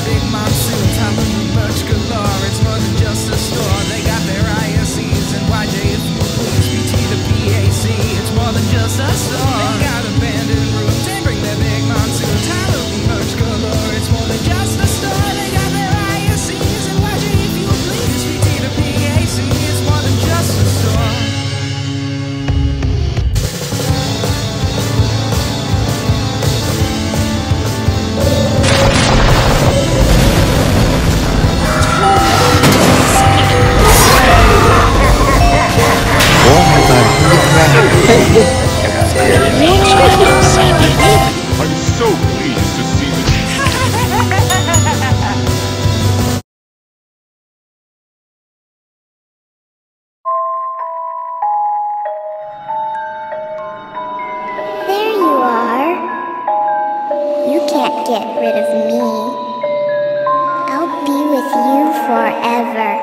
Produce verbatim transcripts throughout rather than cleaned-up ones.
big monsoon, time to move much galore. It's more than just a store. They got their I S Es and Y J if you please, B T to P A C. It's more than just a store. They got abandoned rooms, they bring their big monsoon, time to move much galore. It's more than just a store. They got their I S Es and Y J if you please, B T to P A C. It's more than just a store. I'm so pleased to see that. There you are. You can't get rid of me. I'll be with you forever.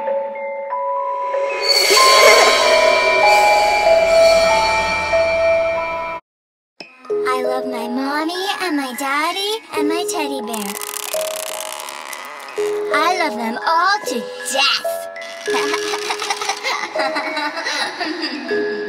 I love my mommy and my daddy and my teddy bear. I love them all to death.